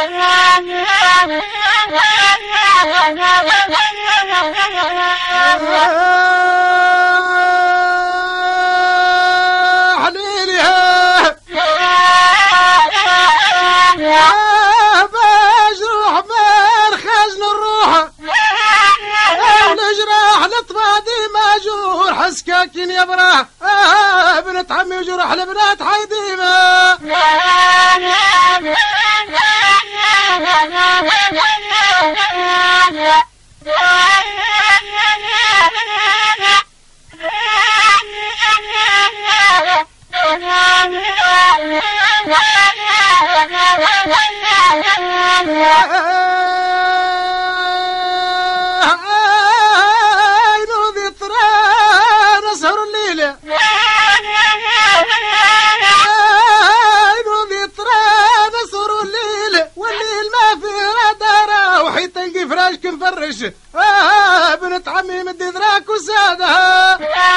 حسكاكين يا براه بنت عمي وجرح البنات حيديمه مفرش بنت عمي مدي ذراك وسادها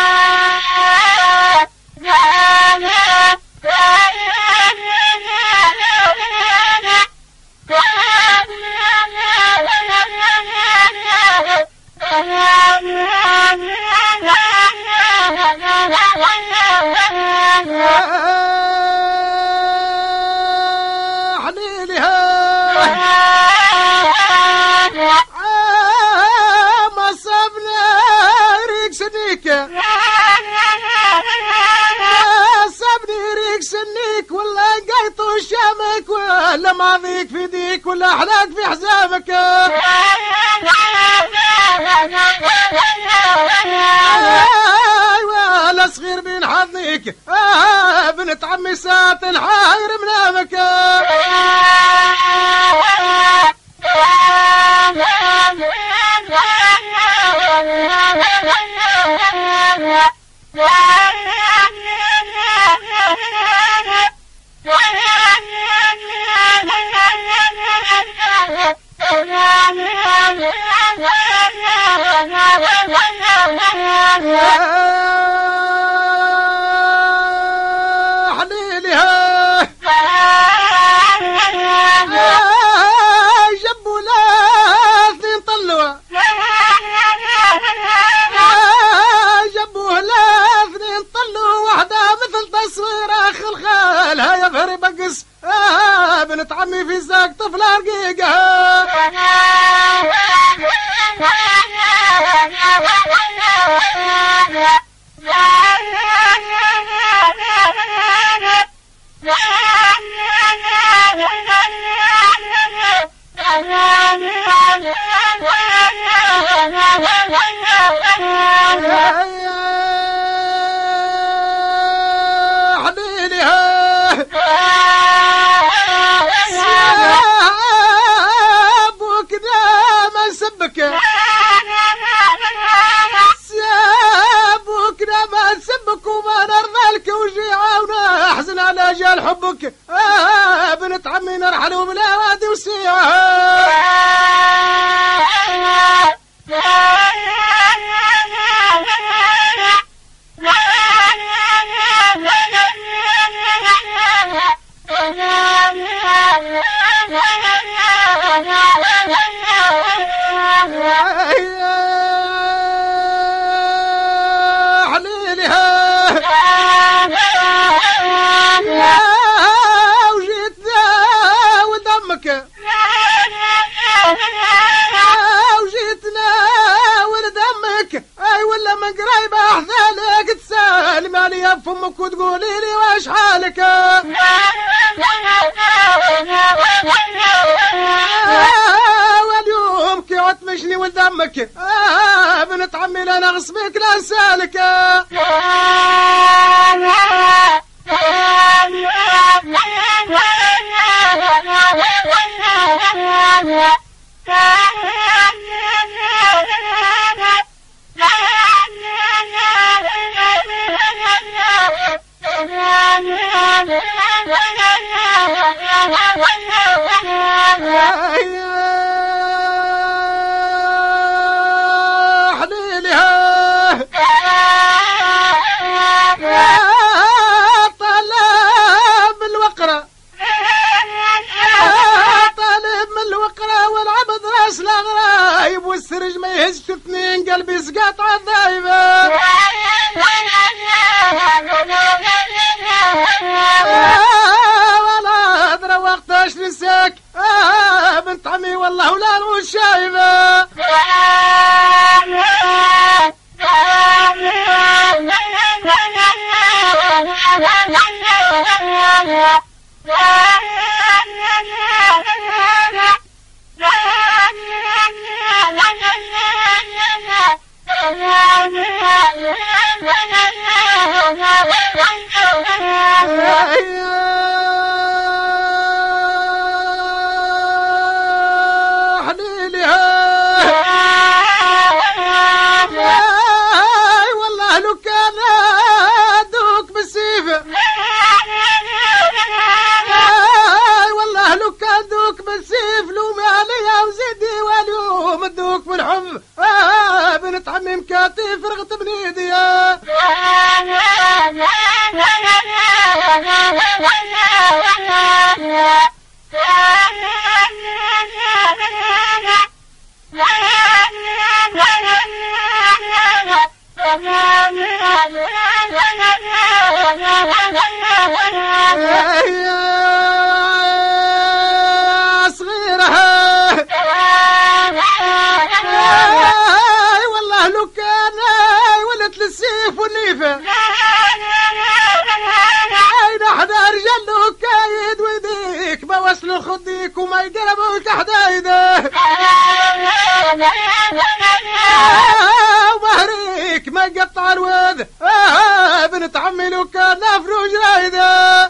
شامك ولا ماضيك في ديك ولا احلاك في حزامك ولا صغير بين حظيك بنت عمي ساتن حاير منامك بنت عمي في زاق طفلة رقيقة جال حبك بنت عمي نرحل وبلا وادي وسيعة وجيتنا ولدمك اي ولا من قريب احزانك تسالم عليا بفمك وتقولي لي واش حالك واليوم كي عتمشني ولدمك بنت عمي لا نغصبك لا نسالك حليلها السرج ما يهزش اثنين قلبي سقط عالذايبة ولا أدرى وقتاش نساك بنت عمي والله ولا مش شايبة بنت عمي مكاتي فرغت بنيدي السيف والنيفة عين احدى رجل كايد ويديك بوصل خديك وما يقربوك حدايده ومهريك ما يقطع الواد بنت عمي لو كان فروج رايده